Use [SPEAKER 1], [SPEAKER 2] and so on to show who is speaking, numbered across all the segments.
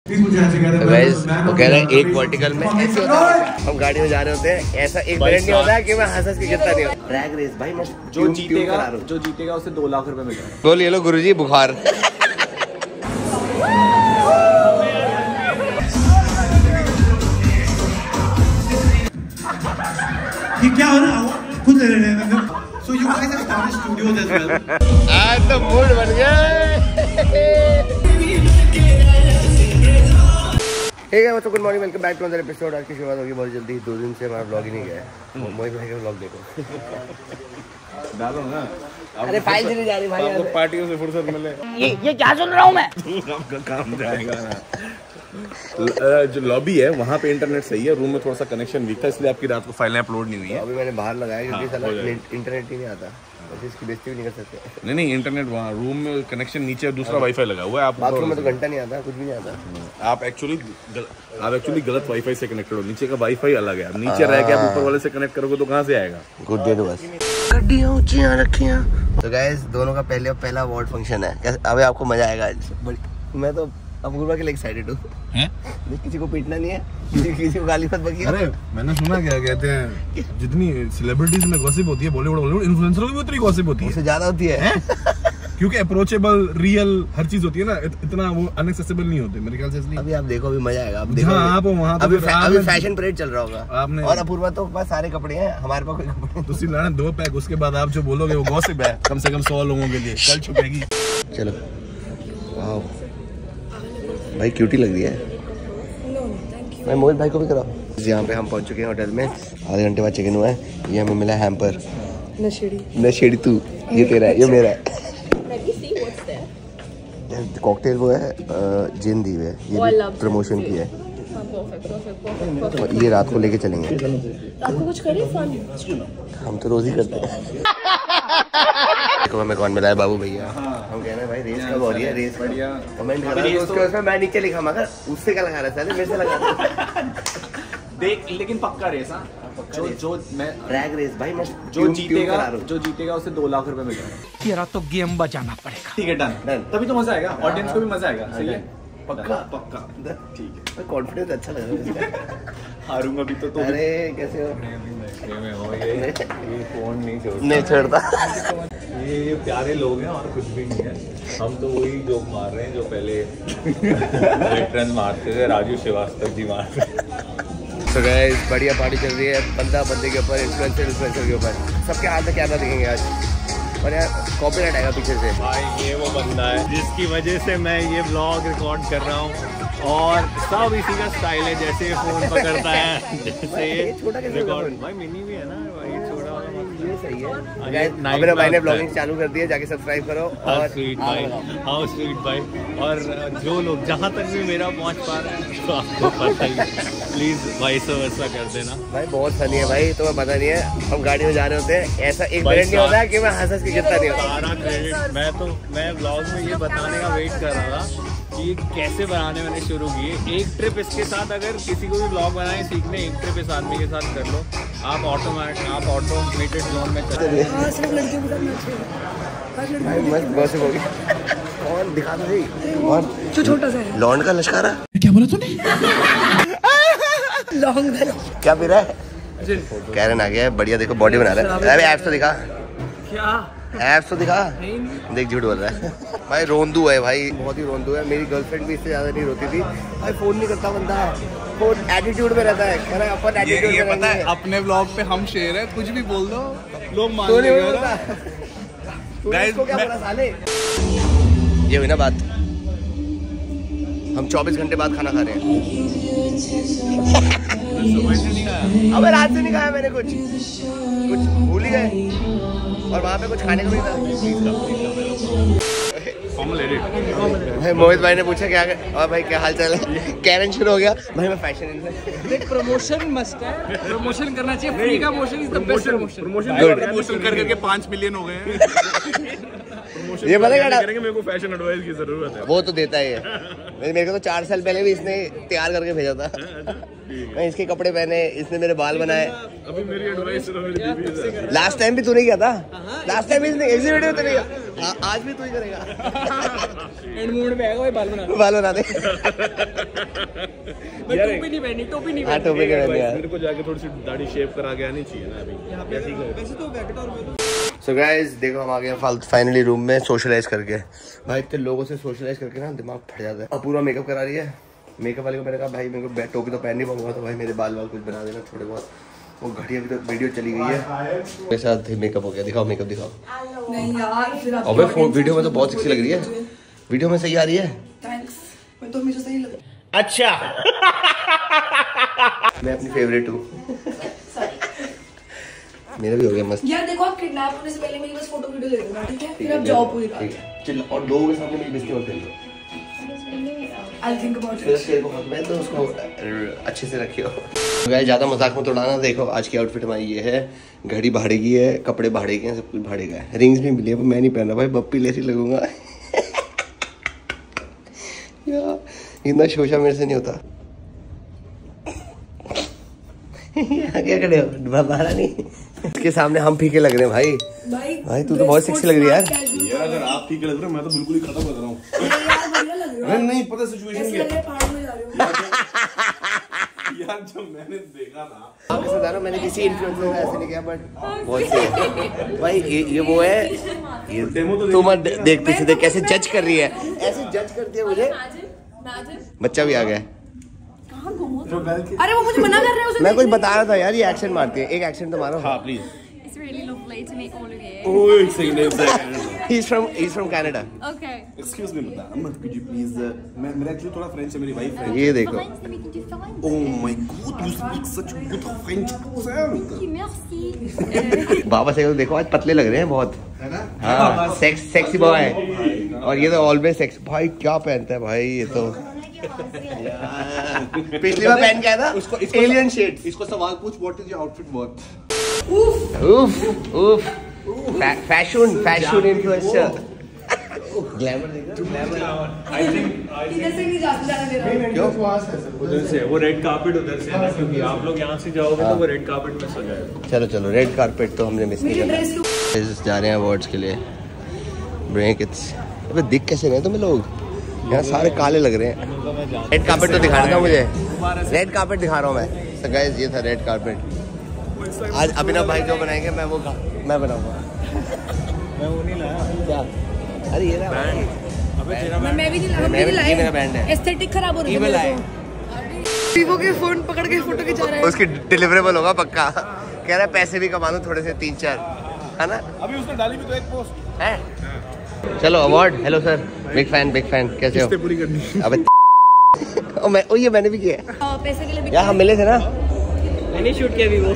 [SPEAKER 1] वो कह रहे हैं एक वर्टिकल में ऐसे होता है, हम गाड़ी में जा रहे होते हैं, ऐसा एक मिनट नहीं होता है कि मैं हंस के गिरता नहीं हूँ। ड्रैग रेस भाई, मैं जो जीतेगा उसे 2 लाख रुपए मिलेगा। बोल ये लो गुरुजी बुखार।
[SPEAKER 2] ये क्या हो रहा है? खुद ले रहे हैं। So you guys have started studios as well.
[SPEAKER 1] आज तो मूड बन गया। ठीक है तो good morning, welcome back to another episode. आज की शुरुआत होगी बहुत जल्दी। 2 दिन से हमारा व्लॉग ही नहीं गया है। मोहित भाई का व्लॉग देखो।
[SPEAKER 3] डालो ना।
[SPEAKER 1] अरे फाइल चली जा रही भाई,
[SPEAKER 3] आपको पार्टियों से फुर्सत मिले।
[SPEAKER 1] ये क्या सुन रहा हूँ मैं?
[SPEAKER 3] आपका काम जाएगा ना। जो लॉबी है वहाँ पे इंटरनेट सही है, रूम में थोड़ा सा कनेक्शन वीक था, इसलिए आपकी रात को फाइलें अपलोड नहीं हुई है।
[SPEAKER 1] अभी मैंने बाहर लगाया क्योंकि साला इंटरनेट ही नहीं आता, इसकी बेइज्जती भी नहीं कर सकते।
[SPEAKER 3] नहीं इंटरनेट वहाँ रूम में कनेक्शन नीचे दूसरा वाईफाई लगा हुआ है। आप
[SPEAKER 1] बाथरूम में तो घंटा नहीं आता, कुछ भी नहीं आता।
[SPEAKER 3] आप एक्चुअली गलत वाईफाई से कनेक्टेड हो। नीचे का वाईफाई अलग है, नीचे रह के आप ऊपर वाले से कनेक्ट करोगे तो कहाँ से आएगा?
[SPEAKER 1] Good day. तो बस गड्डियाँ ऊंचियाँ रखियाँ। तो गाइस दोनों का पहला अवार्ड फंक्शन है। अभी आपको मजा आएगा आज। मैं तो अपूर्वा के लिए एक्साइटेड हूँ। किसी को पीटना नहीं है, किसी को गाली मत बकिए।
[SPEAKER 3] अरे मैंने सुना क्या कहते हैं, जितनी सेलिब्रिटीज में गॉसिप होती है, बॉलीवुड इन्फ्लुएंसरों की भी उतनी गॉसिप होती है,
[SPEAKER 1] उससे ज्यादा होती है।
[SPEAKER 3] क्योंकि अप्रोचेबल रियल हर चीज होती है ना, इतना वो अनएक्सेसिबल नहीं होते मेरे ख्याल से, इसलिए।
[SPEAKER 1] अभी आप देखो, अभी मजा आएगा।
[SPEAKER 3] आप वहाँ
[SPEAKER 1] अभी फैशन परेड चल रहा होगा
[SPEAKER 3] आपने,
[SPEAKER 1] और अपूर्वा तो पास सारे कपड़े हैं, हमारे पास कोई कपड़े।
[SPEAKER 3] तो सिर्फ लाना 2 पैक, उसके बाद आप जो बोलोगे वो गॉसिप है। कम से कम 100 लोगों के लिए कल छुपेगी।
[SPEAKER 1] चलो वाओ भाई, क्यूटी लग रही है। मैं मोहित भाई को भी कराऊं। यहाँ पे हम पहुँच चुके हैं होटल में। आधे घंटे बाद चेक इन हुआ है। ये हमें मिला हैम्पर। नशेड़ी तू, ये तेरा है, ये मेरा है। कॉकटेल वो है, जिन दी है, ये प्रमोशन की है। ये रात को लेके चलेंगे।
[SPEAKER 4] आपको कुछ करे फन?
[SPEAKER 1] हम तो रोज ही करते हैं। देखो हमें कौन मिला है, बाबू भैया। हम कह रहे हैं भाई रेस कब हो रही है? रेस बढ़िया कमेंट कर रहे हैं उसके, उसमें मैं नीचे लिखा, मगर उससे क्या लगा रहा है, मेरे से लगा
[SPEAKER 5] देख। लेकिन पक्का रेस। हाँ जो मैं
[SPEAKER 1] ड्रैग रेस भाई, मैं
[SPEAKER 5] जो जीतेगा उसे 2 लाख रुपए मिलेगा।
[SPEAKER 2] तेरा तो गेम बजाना पड़ेगा।
[SPEAKER 5] ठीक है, डन। तभी तो मजा आएगा, ऑडियंस को भी मजा आएगा। सही है, पक्का ठीक है।
[SPEAKER 1] कॉन्फिडेंस अच्छा लग रहा है।
[SPEAKER 5] हारूंगा भी तो।
[SPEAKER 1] अरे कैसे हो?
[SPEAKER 3] ये फोन
[SPEAKER 1] नहीं छोड़ता।
[SPEAKER 3] ये प्यारे लोग हैं और कुछ भी नहीं है। हम तो वही जोक मार रहे हैं जो पहले वेटरन मारते थे, राजू श्रीवास्तव जी मारते थे।
[SPEAKER 1] तो गाइस बढ़िया पार्टी चल रही है, बंदा बंदे के ऊपर, इन्फ्लुएंसर के ऊपर, सबके हाथ में कैमरा दिखेंगे आज। और यार कॉपीराइट आएगा पीछे से।
[SPEAKER 6] भाई ये वो बंदा है जिसकी वजह से मैं ये व्लॉग रिकॉर्ड कर रहा हूँ, और सब इसी का स्टाइल है। जैसे ये फोन पकड़ता है, जैसे ये
[SPEAKER 1] छोटा कैसे
[SPEAKER 6] रिकॉर्ड। भाई मिनी भी है ना भाई, छोटा वाला।
[SPEAKER 1] ये सही है। मेरे भाई ने ब्लॉगिंग चालू कर दी है, जाके सब्सक्राइब करो। और
[SPEAKER 6] स्वीट भाई, हाउ स्वीट भाई। और जो लोग जहाँ तक भी मेरा पहुँच पा रहे हैं, तो आपको पता ही, प्लीज वाइस वर्सा कर देना।
[SPEAKER 1] भाई बहुत फनी है भाई, तुम्हें पता नहीं है, हम गाड़ी में जा रहे होते हैं, ऐसा एक मिनट नहीं होता है कि मैं हंस के गिरता नहीं हूँ।
[SPEAKER 6] सारा क्रेडिट मैं व्लॉग में ये बताने का वेट कर रहा था कि ये कैसे बनाने मैंने शुरू किए। एक ट्रिप इसके साथ, अगर किसी को भी व्लॉग बनाए सीखने, एक ट्रिप इस आदमी के साथ कर लो, आप ऑटोमेटेड जोन में चले।
[SPEAKER 1] और दिखा दो भाई, जो छोटा सा है लॉन्ड का लश्कारा।
[SPEAKER 2] क्या बोला तूने?
[SPEAKER 4] लॉन्ग
[SPEAKER 1] क्या पी रहा है? कैरन आ गया है, बढ़िया। देखो बॉडी बना रहा है। अरे ऐप्स तो दिखा, ऐप्स तो दिखा। देख झूठ बोल रहा है भाई। रोंदू है भाई, बहुत ही रोंदू है। मेरी गर्लफ्रेंड भी इससे ज्यादा नहीं रोती थी भाई। फोन नहीं करता बंदा, फोन एटीट्यूड में रहता है। कह रहा है अपन एटीट्यूड में
[SPEAKER 5] पता है, अपने व्लॉग पे हम शेर है, कुछ भी बोल दो लोग मान
[SPEAKER 1] तो
[SPEAKER 5] लेंगे।
[SPEAKER 1] गाइस क्या बोला साले? ये हुई ना बात, हम 24 घंटे बाद खाना खा रहे हैं। अबे रात से नहीं खाया मैंने, कुछ भूल ही गए, और वहाँ पे कुछ खाने को नहीं था। भाई मोहित भाई ने पूछा क्या, और भाई क्या हाल चाल है? कैरन शुरू हो गया भाई। मैं फैशन
[SPEAKER 5] प्रमोशन मस्ट है, प्रमोशन करना चाहिए। फ्री का motion is the best promotion करके 5 मिलियन हो गए हैं।
[SPEAKER 1] ये बताएगा
[SPEAKER 3] मेरे को फैशन एडवाइस की जरूरत है।
[SPEAKER 1] वो तो देता ही है। मेरे को तो 4 साल पहले भी इसने तैयार करके भेजा था। मैं इसके कपड़े पहने, इसने मेरे बाल बनाए।
[SPEAKER 3] अभी मेरी एडवाइस
[SPEAKER 1] लास्ट टाइम भी तूने किया था। लास्ट टाइम इसने इसी वीडियो तूने किया, आज भी तू ही करेगा।
[SPEAKER 5] एंड मूड में आएगा भाई, बाल बना
[SPEAKER 1] दे।
[SPEAKER 5] टोपी नहीं पहनी, टोपी नहीं
[SPEAKER 1] हाँ टोपी के पहनी यार।
[SPEAKER 3] मेरे को जाके थोड़ी सी दाढ़ी शेव करा के आनी चाहिए ना अभी।
[SPEAKER 5] वैसे तो
[SPEAKER 1] सो गाइस देखो हम आ गए फाइनली रूम में सोशलाइज करके। भाई इतने लोगों से सोशलाइज करके ना दिमाग फट जाता है। अब पूरा मेकअप करा रही है। मेकअप वाले को मैंने कहा भाई मेरे को टोपी तो पहन नहीं पाऊंगा, तो भाई मेरे बाल कुछ बना देना थोड़े बहुत। वो घड़ी अभी तक वीडियो चली गई है, मेरे साथ मेकअप हो गया। दिखाओ मेकअप दिखाओ।
[SPEAKER 4] नहीं यार फिर आप
[SPEAKER 1] अबे वीडियो में तो बहुत सेक्सी लग रही है, वीडियो में सही आ रही है।
[SPEAKER 4] थैंक्स, मैं तो हमेशा सही लग
[SPEAKER 1] अच्छा मैं अपनी फेवरेट हूँ। मेरा भी हो गया मस्त
[SPEAKER 4] यार। देखो आप किडनैप होने से पहले मेरी बस फोटो वीडियो ले लेना, ठीक है? फिर आप जाओ पूरी रात।
[SPEAKER 1] चल और लोगों के सामने मेरी बेइज्जती मत करियो।
[SPEAKER 4] I'll think about it.
[SPEAKER 1] मेरा शेर को मत, मैं तो उसको अच्छे से रखियो। गाइस ज्यादा मजाक मत उड़ाना। देखो आज की आउटफिट हमारी ये है। घड़ी भाड़े की है, कपड़े भाड़े के हैं, सब कुछ भाड़े का है। रिंग्स भी मिली है, मैं नहीं पहन रहा भाई, बप्पी लेसी लगूंगा। यार इतना शोशा मेरे से नहीं होता। क्या खड़े हो, बाहर नहीं। इसके सामने हम फीके लग रहे हैं भाई। भाई तू तो बहुत सेक्सी लग रही है यार।
[SPEAKER 3] यार अगर आप ठीक लग रहे हो मैं तो बिल्कुल ही खत्म लग रहा हूँ। नहीं पता सिचुएशन क्या यार। जब मैंने देखा ना
[SPEAKER 1] आपके साथ मैंने किसी इन्फ्लुएंसर को ऐसे नहीं किया, बट बहुत सही भाई। ये वो है, ये तुम देख पीछे देख कैसे जज कर रही है, ऐसे जज करती है मुझे। बच्चा भी आ गया।
[SPEAKER 4] अरे वो मुझे मना कर रहे हैं।
[SPEAKER 1] मैं कुछ बता रहा था यार, ये एक्शन मारती है। एक एक्शन तो मारो। हाँ please.
[SPEAKER 7] It's really lovely to meet all of you.
[SPEAKER 3] ओए सही नहीं सही।
[SPEAKER 1] He's from Canada.
[SPEAKER 7] Okay.
[SPEAKER 3] Excuse me madam, could you please मैं मेरा एक्चुअली थोड़ा फ्रेंच है, मेरी वाइफ है।
[SPEAKER 1] ये देखो।
[SPEAKER 7] Fine, so we can do fine.
[SPEAKER 3] Oh my god, you speak such good French accent.
[SPEAKER 7] Merci.
[SPEAKER 1] बाबा से देखो आज पतले लग रहे हैं बहुत, है ना? हाँ सेक्सी बॉय है। और ये तो ऑलवेज सेक्स। भाई क्या पहनता है भाई ये तो। पिछली बार पहन के आया था उसको एलियन शेड्स।
[SPEAKER 3] इसको सवाल पूछ, what is your outfit worth?
[SPEAKER 1] उफ उफ फैशन इन्फ्लुएंसर। ग्लैमर देखो, ग्लैमर।
[SPEAKER 3] आई थिंक
[SPEAKER 4] इधर से नहीं जाना मेरा।
[SPEAKER 1] क्यों?
[SPEAKER 6] उधर से वो रेड कार्पेट उधर से है ना, क्योंकि आप लोग यहाँ से जाओगे तो वो रेड कार्पेट में सजाएगा।
[SPEAKER 1] चलो रेड कारपेट तो हमने मिस नहीं करना। जा रहे हैं अवार्ड्स के लिए। Break its. अबे दिख कैसे रहे तुम्हें लोग यहाँ, सारे काले लग रहे हैं। रेड कार्पेट तो दिखा रहा था मुझे, रेड कार्पेट दिखा रहा हूँ मैं। तो गाइस ये था रेड कार्पेट। आज अभिनव भाई जो बनाएंगे मैं बनाऊंगा।
[SPEAKER 6] मैं वो नहीं लाया
[SPEAKER 1] क्या? अरे ये रहा
[SPEAKER 6] बैंड। अबे तेरा बैंड।
[SPEAKER 4] मैं भी नहीं लाया,
[SPEAKER 1] ये मेरा बैंड है।
[SPEAKER 4] एस्थेटिक खराब हो रही है। वीवो के फोन पकड़ के फोटो खिंचा रहा है।
[SPEAKER 1] उसकी डिलीवरेबल होगा पक्का। कह रहा है पैसे भी कमा लूं थोड़े से 3-4, है ना?
[SPEAKER 3] अभी उसने डाली भी तो एक पोस्ट
[SPEAKER 1] है। चलो award. Hello sir, big fan कैसे हो?
[SPEAKER 3] पूरी करनी।
[SPEAKER 1] अबे ये मैंने भी किया है
[SPEAKER 4] पैसे के लिए
[SPEAKER 1] यार, हम मिले थे ना।
[SPEAKER 5] मैंने शूट किया वीवो।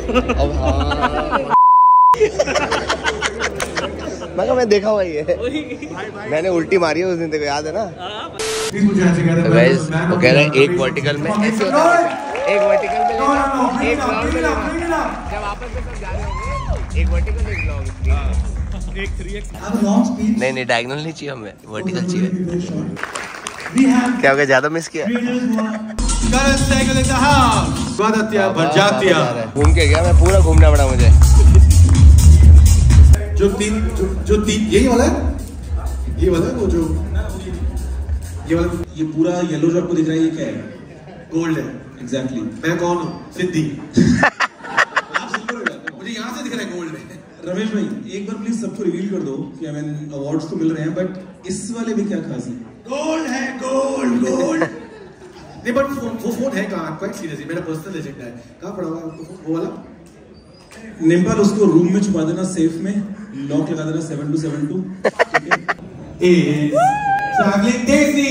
[SPEAKER 1] मैं देखा हुआ ये, मैंने उल्टी मारी है उस दिन, तेरे को याद है ना? गाइस वो कह रहे हैं एक वर्टिकल में ऐसे होता है, एक वर्टिकल में लेना, एक ब्लॉग में लेना। जब आपस में सब जा रहे होंगे एक वर्टिकल एक ब्लॉग,
[SPEAKER 3] एक 3x।
[SPEAKER 1] नहीं डायगोनल नहीं चाहिए हमें, वर्टिकल चाहिए। क्या हो गया, ज्यादा मिस किया? घूम के गया मैं, पूरा घूमना पड़ा मुझे।
[SPEAKER 2] जो तीन यही वाला है, ये वाला है वो जो ये वाला, ये पूरा येलो जो आपको दिख रहा है ये क्या है? गोल्ड है। एग्जैक्टली। मैं कौन हूँ? सिद्धि। मुझे यहाँ से दिख रहा है गोल्ड है। रमेश भाई एक बार प्लीज सबको रिवील कर दो कि हमें अवार्ड्स तो मिल रहे हैं, बट इस वाले भी क्या खास है? गोल्ड है, गोल्ड। नहीं बट वो फोन है कहाँ? क्वाइट सीरियसली मेरा पर्सनल एजेंडा है। कहाँ पड़ा हुआ आपको वो वाला? नेपाल उसको रूम में छुपा देना, सेफ में लॉक लगा देना 7272। Travelling Daisy.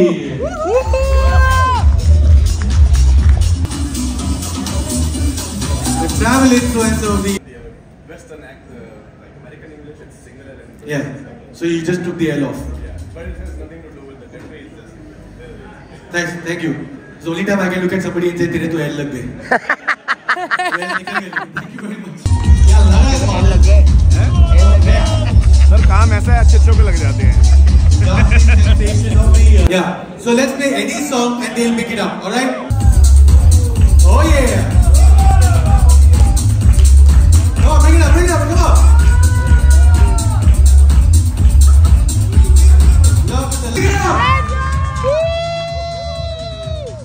[SPEAKER 2] The travel influencer of the
[SPEAKER 3] Western actor, like American English, it's singular and
[SPEAKER 2] yeah. So you just took the L off.
[SPEAKER 3] but it has nothing to do with the country. It's just
[SPEAKER 2] Thank you. It's the only time I can look at somebody and say तेरे तो L लग गए। Thank you very much. क्या लगा है?
[SPEAKER 1] लग गए।
[SPEAKER 3] Sir काम ऐसा है, अच्छे पे लग जाते हैं।
[SPEAKER 2] Yeah. So let's play any song and they'll pick it up. All right? Oh yeah. Come on, bring it up, come on. Pick it up.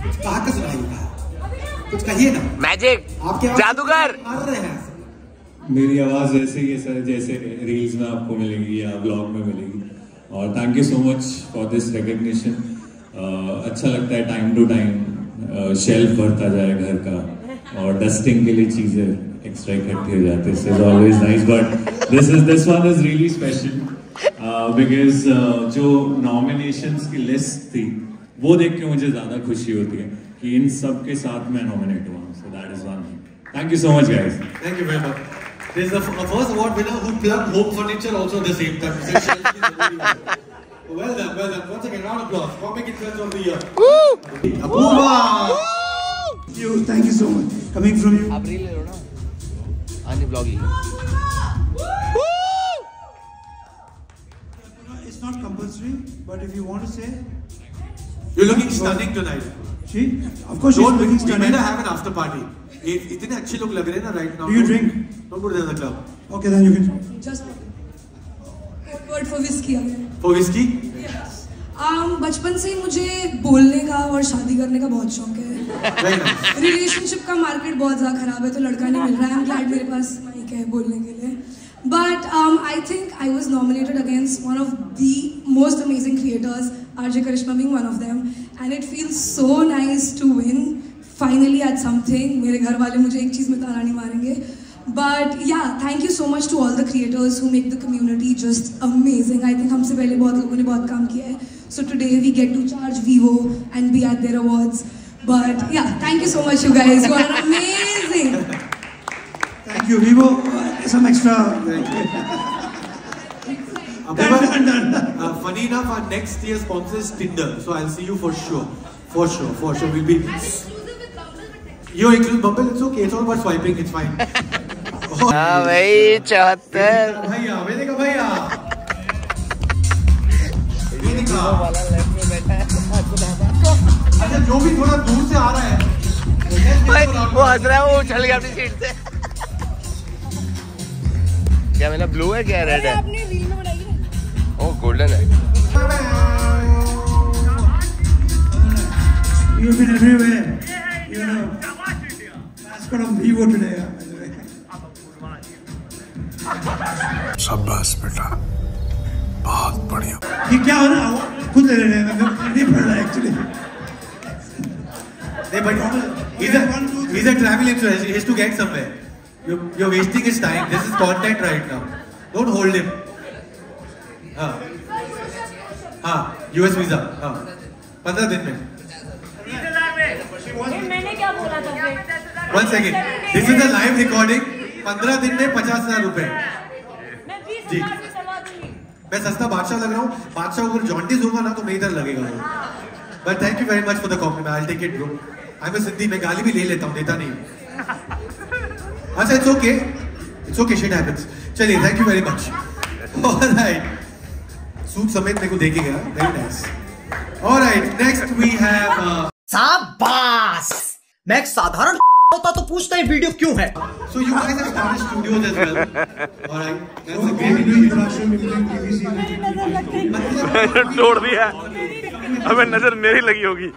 [SPEAKER 2] कुछ कहा का सुनाइए, कुछ कहिए ना।
[SPEAKER 1] मैजिक, जादूगर।
[SPEAKER 2] मार रहे हैं।
[SPEAKER 3] मेरी आवाज वैसे ही है सर जैसे रील्स में आपको मिलेगी या ब्लॉग में मिलेगी। और thank you so much for this recognition. अच्छा लगता है टाइम टू टाइम शेल्फ भरता जाए घर का और डस्टिंग के लिए चीजें एक्स्ट्रा इकट्ठी हो जाती है। This is always nice, but this one is really special because जो नॉमिनेशंस की लिस्ट थी वो देख के मुझे ज्यादा खुशी होती है कि इन सब के साथ मैं नॉमिनेट हुआ हूँ। So that is one thing. Thank you so much guys.
[SPEAKER 2] Thank you very much. This is the first award winner who plugged Hope Furniture also at the same time. Well done, well done. Once again, round of applause. Comic Influencer of the Year. Woo! Apurva!
[SPEAKER 8] Thank you so much. Coming from you.
[SPEAKER 1] आप reel ले लो ना, आनी blog ले लो।
[SPEAKER 8] It's not compulsory, but if you want to say,
[SPEAKER 2] You're looking stunning tonight.
[SPEAKER 8] she, of course, she's looking
[SPEAKER 2] We
[SPEAKER 8] stunning.
[SPEAKER 2] better have an after party. इतने अच्छे लोग लग रहे हैं ना right now.
[SPEAKER 8] Do you drink?
[SPEAKER 2] Don't go to the other club.
[SPEAKER 8] Okay, then you can.
[SPEAKER 4] Just word for whiskey again.
[SPEAKER 2] For whiskey?
[SPEAKER 4] बचपन से ही मुझे बोलने का और शादी करने का बहुत शौक है।
[SPEAKER 2] Very nice.
[SPEAKER 4] रिलेशनशिप का मार्केट बहुत ज़्यादा खराब है तो लड़का नहीं मिल रहा है। I'm glad मेरे पास माइक है बोलने के लिए। But I think I was nominated against one of the most amazing creators, RJ Karishma being one of them, and it feels so nice to win finally at something. मेरे घर वाले मुझे एक चीज़ में ताना नहीं मारेंगे। But yeah, thank you so much to all the creators who make the community just amazing. I think हमसे पहले बहुत लोगों ने बहुत काम किया है. So today we get to charge Vivo and be at their awards. But yeah, thank you so much, you guys. You are amazing.
[SPEAKER 8] Thank you, Vivo. Some extra.
[SPEAKER 2] Funny enough, our next year's sponsor is Tinder, so I'll see you for sure. For sure. We'll be. You include Bumble, it's okay. It's all about swiping. It's fine.
[SPEAKER 1] हाँ भाई 74
[SPEAKER 2] भैया मैंने कहा भैया अच्छा जो भी थोड़ा दूर से आ रहा है
[SPEAKER 1] भाई वो हंस रहा है, वो उछल गया अपनी सीट से। क्या मैंने ब्लू है क्या रेड है?
[SPEAKER 4] आपने रील में बनाई है?
[SPEAKER 1] ओ गोल्डन है।
[SPEAKER 8] You've been everywhere. You know, mascot of Vivo today.
[SPEAKER 9] शाबाश बेटा, बहुत बढ़िया।
[SPEAKER 8] ये क्या हो रहा है? खुद ले रहे हैं, नहीं पढ़ रहा actually.
[SPEAKER 2] He's a travel influencer. He has to get somewhere. You're wasting his time. This is content right now. Don't hold him. US visa. 15 दिन में.
[SPEAKER 7] मैंने क्या बोला था?
[SPEAKER 2] One second. This is a live recording. 15 दिन में 50,000 रुपए। जी। मैं सस्ता बादशाह लग रहा हूँ। बादशाह अगर जॉन्डिस होगा ना तो मैं इधर लगेगा। But thank you very much for the compliment. I'll take it, bro. I'm a सिद्धि, मैं गाली भी ले लेता हूँ, देता नहीं। अच्छा, it's okay. It's okay, shit happens. चलिए, thank you very much. All right. Suit समेत मेरे को देके गया, very nice. All right, next we have.
[SPEAKER 10] शाबाश! मैं एक साधारण होता तो पूछता ये वीडियो क्यों है?
[SPEAKER 2] So you guys have started studios as well. All right, that's a great interaction between TVC and
[SPEAKER 5] तोड़ दिया। अबे नजर मेरी लगी होगी।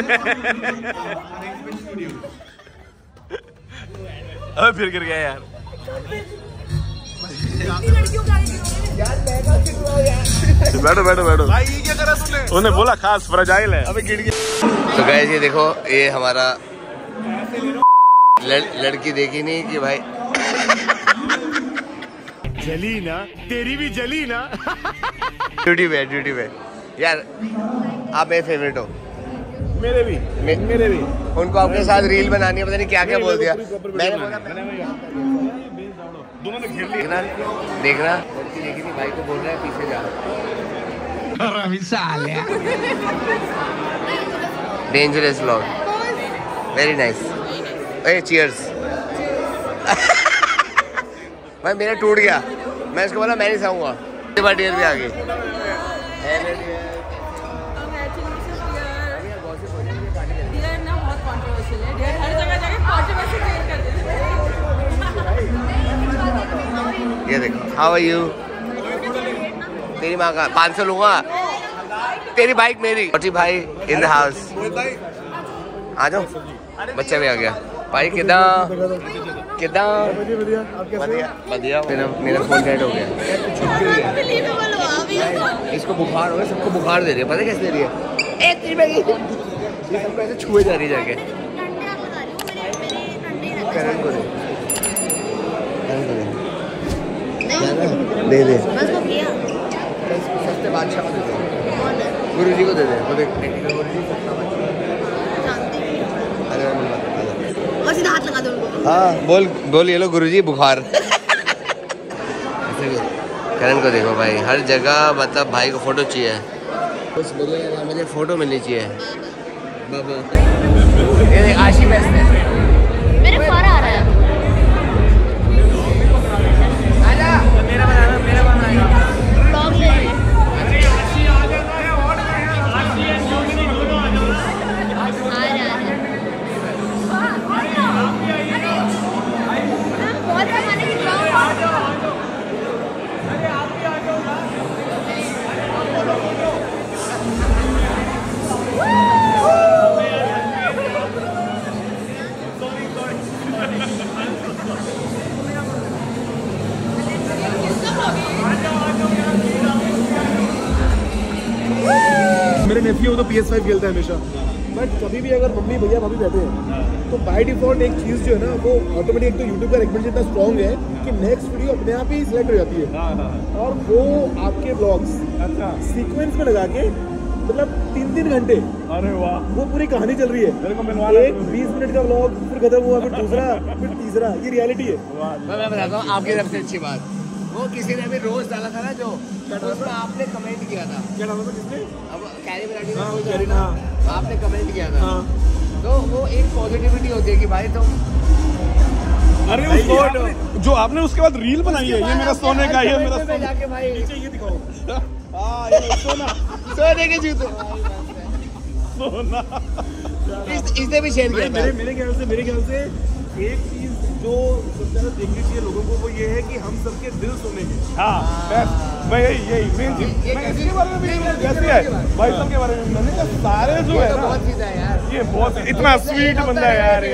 [SPEAKER 5] अबे फिर गिर गया यार। बैठो भाई ये क्या करा तूने? उन्हें बोला खास फ्रेजाइल है। अबे गिर गया।
[SPEAKER 1] तो गाइस ये देखो, ये हमारा लड़की देखी नहीं कि भाई
[SPEAKER 5] जली ना, तेरी भी जली ना।
[SPEAKER 1] ड्यूटी पे यार, आप मेरे फेवरेट हो।
[SPEAKER 5] मेरे भी।
[SPEAKER 1] उनको आपके साथ रील बनानी है, पता नहीं क्या क्या बोल दिया। मैंने बोला
[SPEAKER 5] दोनों ने घेर लिया।
[SPEAKER 1] देखना लड़की देखी नहीं, भाई को बोल रहा है पीछे जा। Dangerous vlog, very nice. Cheers. भाई मेरा टूट गया, मैं इसको बोला मैं नहीं खाऊंगा। डियर भी आ गई। ये देखो, हाउ आर यू? तेरी माँ का 500 लूंगा, तेरी बाइक मेरी। भाई इन द हाउस। आ जाओ, बच्चा भी आ गया भाई। किदा बढ़िया। मेरा फोन डेड हो गया। इसको बुखार हो गया, सबको बुखार दे रही है, पता है कैसे दे रही है? ये सबको ऐसे छुए जा रही है जाके। करण को दे दे सस्ते बादशाह को दे दे, गुरुजी को दे दे। वो देख टेक्निकल गुरुजी सस्ता बादशाह।
[SPEAKER 11] और सीधा हाथ लगा दो उनको।
[SPEAKER 1] हाँ बोल ये लो गुरुजी बुखार। करण को देखो भाई, हर जगह मतलब भाई को फोटो चाहिए, कुछ मिले ना मिले फोटो मिलनी चाहिए। ये आशी बेस्ट है।
[SPEAKER 11] मेरे फर आ रहा है।
[SPEAKER 1] आजा मेरा बनाएगा
[SPEAKER 11] ब्लॉग ले
[SPEAKER 2] मेरे नेफ्यू तो PS5 खेलता है हमेशा, बट कभी भी अगर मम्मी भैया भाभी बैठे हैं तो बाय डिफॉल्ट एक चीज़ जो है ना वो ऑटोमेटिक, एक तो यूट्यूब का रिकमेंडेशन इतना स्ट्रॉन्ग है कि नेक्स्ट वीडियो अपने आप ही सिलेक्ट हो जाती है। और वो आपके ब्लॉग्स सीक्वेंस में लगा के मतलब 3-3 घंटे, अरे वाह, वो पूरी कहानी चल रही है। एक 20 मिनट का ब्लॉग फिर खत्म हुआ, फिर दूसरा, फिर तीसरा, ये रियलिटी है।
[SPEAKER 1] मैं बताता हूँ आपकी तरफ से अच्छी बात, वो किसी ने भी रोज डाला था ना जो, उसमें आपने कमेंट किया था।
[SPEAKER 2] क्या नाम था किसने?
[SPEAKER 1] अब कैरी बिराटी आपने कमेंट किया था, तो वो एक पॉजिटिविटी होती है कि भाई तुम।
[SPEAKER 2] अरे जो आपने उसके बाद रील बनाई है, ये मेरा सोने का, ये मेरा सोना,
[SPEAKER 1] जाके भाई
[SPEAKER 2] नीचे ये दिखाओ। हाँ ये सोना,
[SPEAKER 1] सोने के जूते
[SPEAKER 2] सोना।
[SPEAKER 1] इसने भी शेयर किया।
[SPEAKER 2] मेरे ख्याल से एक चीज जो सबसे ज्यादा देखनी चाहिए लोगों को वो ये है कि हम सबके दिल सोने के। हाँ भाई यही मेन चीज। मैं इसके बारे में भी जैसे है भाई साहब के बारे में मैंने कहा सारे जो है ना,
[SPEAKER 1] बहुत सीधा है यार,
[SPEAKER 2] ये बहुत इतना स्वीट बंदा है यार।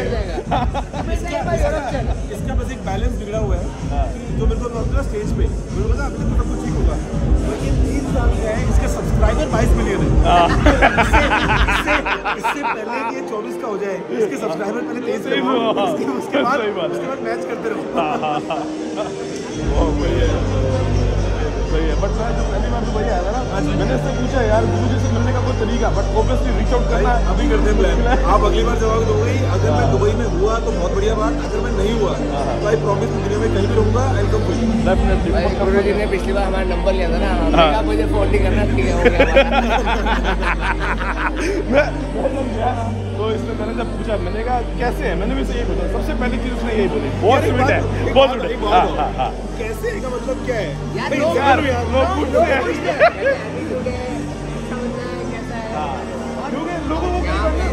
[SPEAKER 2] इसका बस एक बैलेंस बिगड़ा हुआ है जो मेरे को लगता स्टेज पे मेरे को पता अभी तक सब कुछ ठीक होगा, लेकिन 3 साल से है इसके सब्सक्राइबर 22 मिलियन है। इससे पहले कि ये 24 का हो जाए, इसके सब्सक्राइबर पहले 23 उसके बाद मैच करते रहो। सही है, बट मैं जब पहली बार दुबई आया था ना, मैंने इससे पूछा यार गुरुजी से मिलने का कोई तरीका, बट ऑब्वियसली रीच आउट करना अभी करते हैं प्लान। आप अगली बार जवाब दोगे, अगर मैं दुबई में हुआ तो बहुत बढ़िया बात, अगर मैं नहीं हुआ तो आई प्रॉमिस दुनिया में कहीं भी रहूंगा, I come for you definitely.
[SPEAKER 1] Guruji ने पिछली बार हमारा नंबर लिया था ना, हमने मुझे फोन नहीं करना, ठीक है हो गया। तो इसने मैंने जब पूछा, मैंने कहा कैसे है, मैंने भी यही पूछा, सबसे पहली चीज उसने यही बोली, बहुत स्वीट है, बहुत स्वीट है। कैसे का मतलब क्या है यार, लोग पूछते हैं लोगों को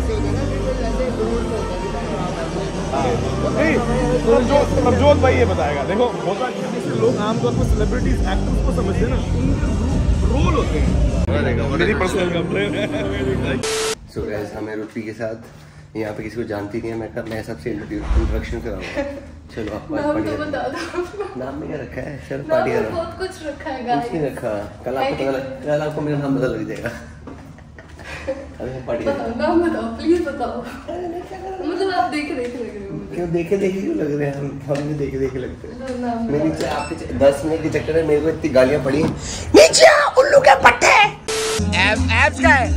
[SPEAKER 1] प्रभजोत भाई ये बताएगा। देखो होता है लोग आमतौर पर सेलिब्रिटीज एक्टर्स को समझते हैं ना, रोल होते हैं। मेरी पर्सनल कंप्लेंट है। सो गाइस, हमें रुचि के साथ यहाँ पे किसी को जानती नहीं है, मैं सबसे इंट्रोडक्शन कराऊंगा। चलो आप नाम में क्या रखा है? चलो पार्टी करो।
[SPEAKER 11] बहुत कुछ रखा है,
[SPEAKER 1] कुछ नहीं रखा, कल आपको मेरा नाम बदल जाएगा। अभी हम पार्टी करेंगे।
[SPEAKER 11] नाम बताओ प्लीज, बताओ। मतलब आप देखे लग रहे हो।
[SPEAKER 1] क्यों देखे क्यों लग रहे हैं? हम भी देखे लगते हैं। मेरी आपके 10 मिनट के चक्कर में मेरे को इतनी गालियाँ पड़ी, नीचे उल्लू के पट्टे। एब्स का है,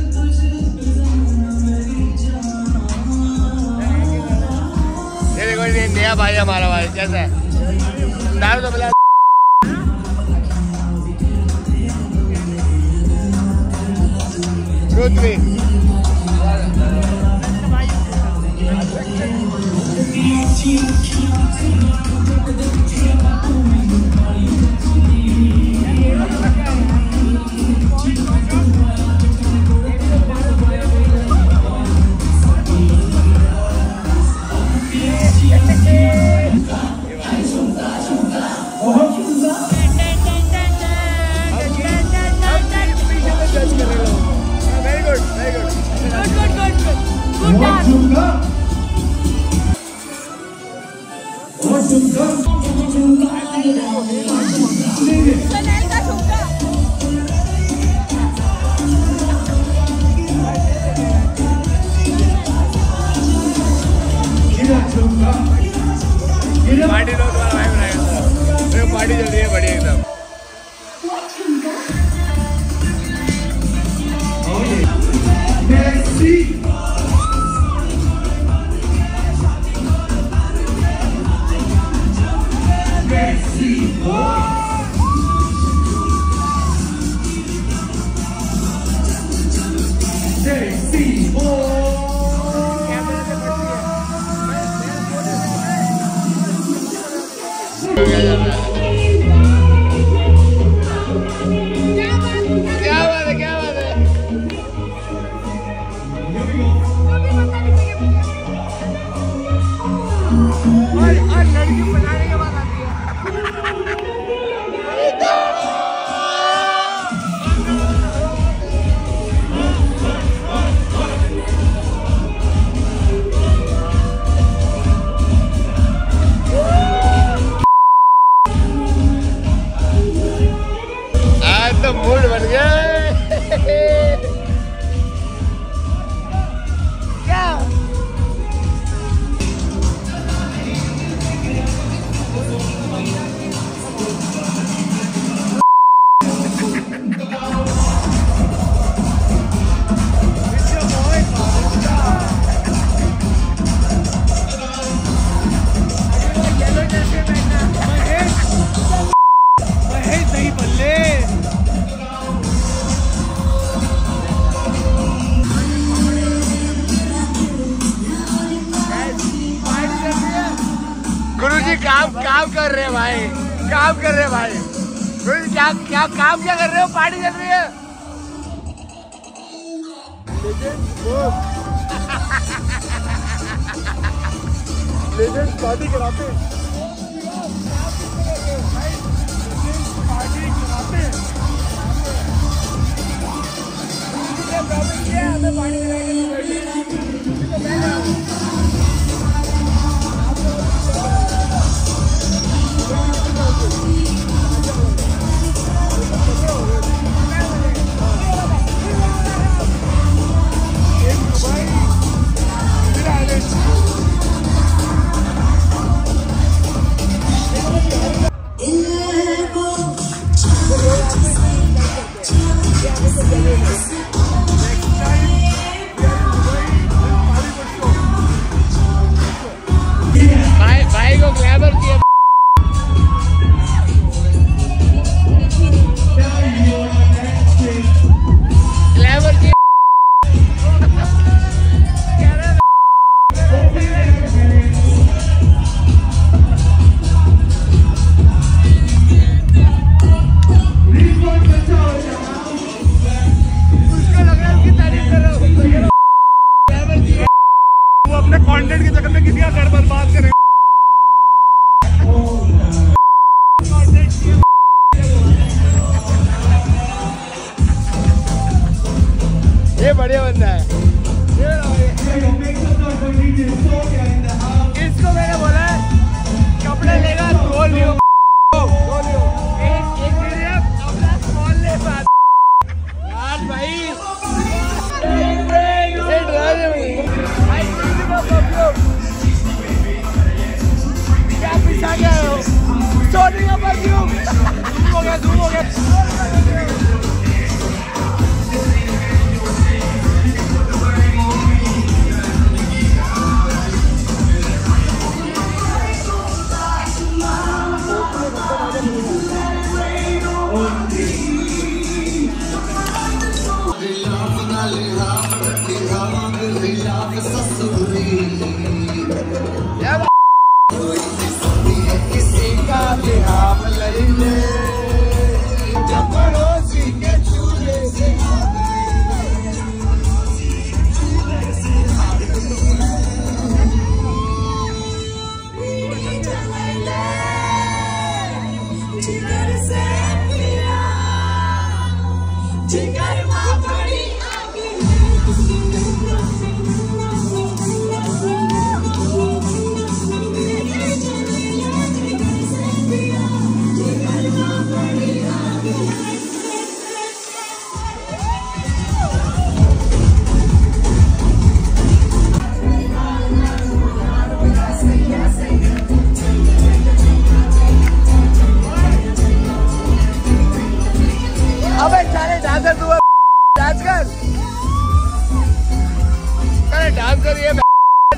[SPEAKER 1] देखो नया भाई हमारा भाई कैसा है, नाम तो बोला।
[SPEAKER 6] पार्टी तो तुम्हारा भाई बनाएगा, पार्टी चल रही है बढ़िया एकदम।
[SPEAKER 1] मूड बन गया क्या गुरुजी काम कर रहे हैं भाई, काम कर रहे हैं भाई। गुरुजी क्या काम क्या कर रहे हो? पार्टी चल रही है। लेजेंड पार्टी कराते हैं, हमें पार्टी भाई को ग्लैमर किया। ग्लैमर किया। उसको लग रहा है उसकी तारीफ कर रहा हूँ। ग्लैमर किया। वो अपने कंटेंट के चक्कर में किसी का घर बर्बाद करे। ये बढ़िया बंदा है। इसको मैंने बोला कपड़े लेगा धो लियो, एक अपना स्मॉल ले बात यार भाई। क्या पीछा गया हो? सोनी का परफ्यूम हो गया, धूम हो गया।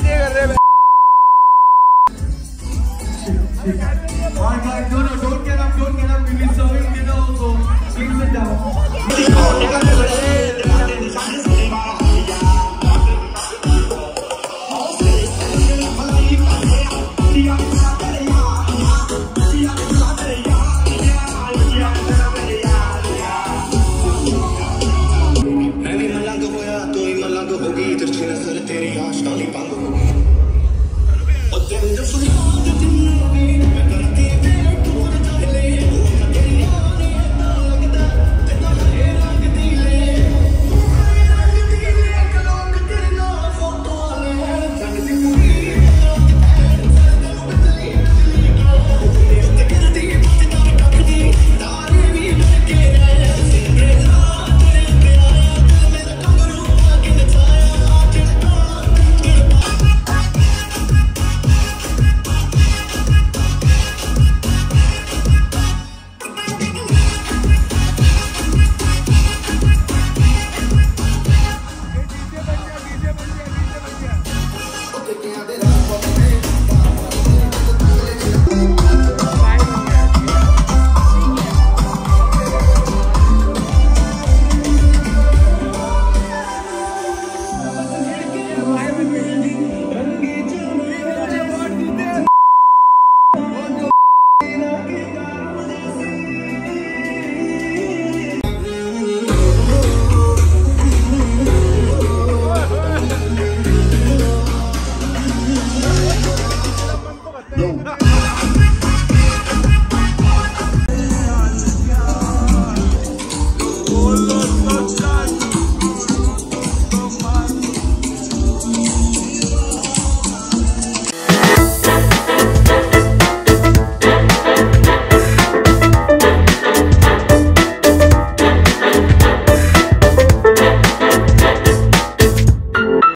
[SPEAKER 5] मजे कर रहे हैं।
[SPEAKER 8] Don't get up. We'll be serving dinner also. Please sit down.